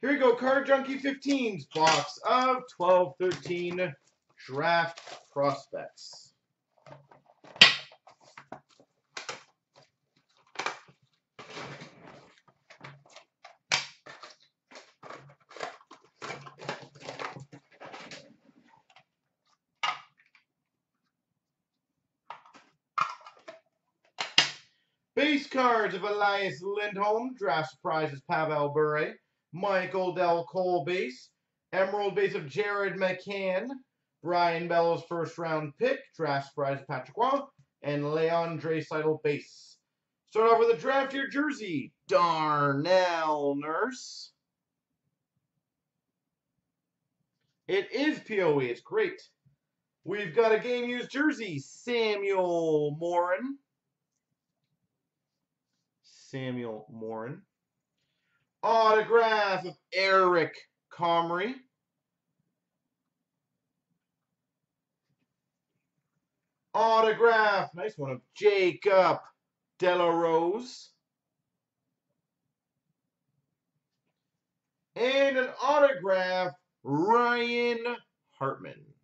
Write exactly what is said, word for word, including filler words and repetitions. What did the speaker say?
Here we go, Cardjunkie fifteens, box of twelve thirteen draft prospects. Base cards of Elias Lindholm, draft surprises Pavel Bure, Michael Del Cole base, Emerald base of Jared McCann, Brian Bellows first round pick, draft surprise Patrick Waugh, and Leon Draisaitl base. Start off with a draft year jersey, Darnell Nurse. It is P O E, it's great. We've got a game used jersey, Samuel Morin. Samuel Morin. Autograph of Eric Comrie. Autograph, nice one, of Jacob Delarose. And an autograph, Ryan Hartman.